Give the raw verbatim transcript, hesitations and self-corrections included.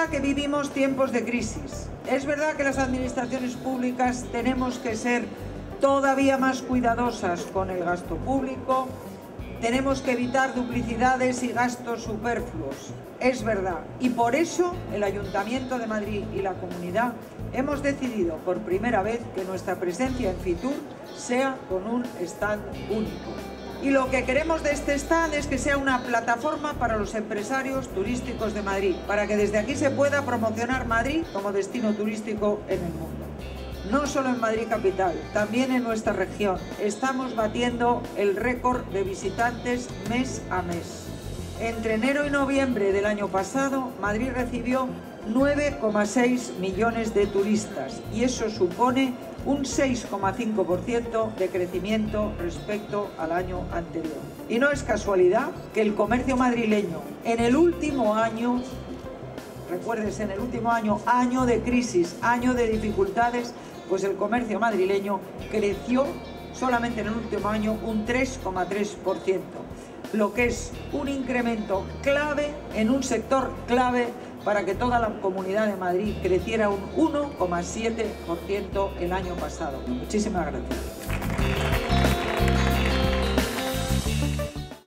verdad que vivimos tiempos de crisis. Es verdad que las administraciones públicas tenemos que ser todavía más cuidadosas con el gasto público. Tenemos que evitar duplicidades y gastos superfluos. Es verdad. Y por eso el Ayuntamiento de Madrid y la Comunidad hemos decidido por primera vez que nuestra presencia en Fitur sea con un stand único. Y lo que queremos de este stand es que sea una plataforma para los empresarios turísticos de Madrid, para que desde aquí se pueda promocionar Madrid como destino turístico en el mundo. No solo en Madrid capital, también en nuestra región. Estamos batiendo el récord de visitantes mes a mes. Entre enero y noviembre del año pasado, Madrid recibió nueve coma seis millones de turistas y eso supone un seis coma cinco por ciento de crecimiento respecto al año anterior. Y no es casualidad que el comercio madrileño en el último año, recuérdese, en el último año, año de crisis, año de dificultades, pues el comercio madrileño creció solamente en el último año un tres coma tres por ciento, lo que es un incremento clave en un sector clave para que toda la Comunidad de Madrid creciera un uno coma siete por ciento el año pasado. Muchísimas gracias.